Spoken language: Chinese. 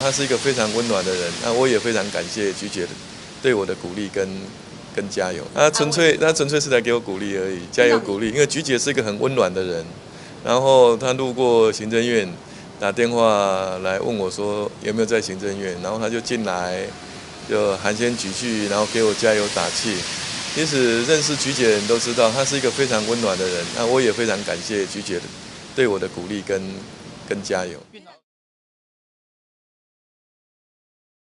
他是一个非常温暖的人，那我也非常感谢菊姐对我的鼓励跟加油。他纯粹是来给我鼓励而已，加油鼓励。因为菊姐是一个很温暖的人，然后她路过行政院，打电话来问我说有没有在行政院，然后她就进来，就寒暄几句，然后给我加油打气。其实认识菊姐的人都知道，她是一个非常温暖的人，那我也非常感谢菊姐对我的鼓励跟加油。